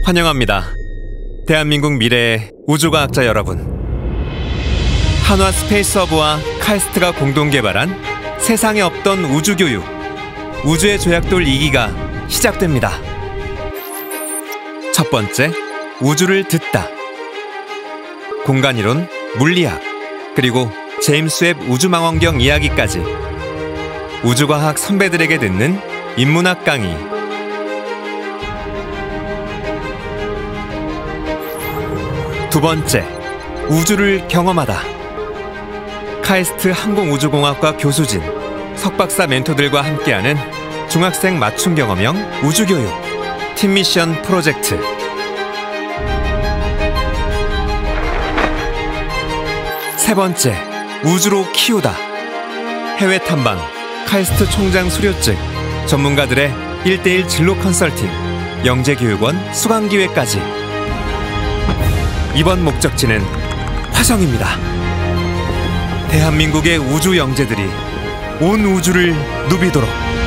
환영합니다. 대한민국 미래의 우주과학자 여러분. 한화 스페이스허브와 카이스트가 공동 개발한 세상에 없던 우주교육, 우주의 조약돌 2기가 시작됩니다. 첫 번째, 우주를 듣다. 공간이론, 물리학, 그리고 제임스 웹 우주망원경 이야기까지 우주과학 선배들에게 듣는 인문학 강의. 두 번째, 우주를 경험하다. 카이스트 항공우주공학과 교수진, 석박사 멘토들과 함께하는 중학생 맞춤 경험형 우주교육, 팀미션 프로젝트. 세 번째, 우주로 키우다. 해외 탐방, 카이스트 총장 수료증, 전문가들의 1:1 진로 컨설팅, 영재교육원 수강기회까지. 이번 목적지는 화성입니다. 대한민국의 우주 영재들이 온 우주를 누비도록.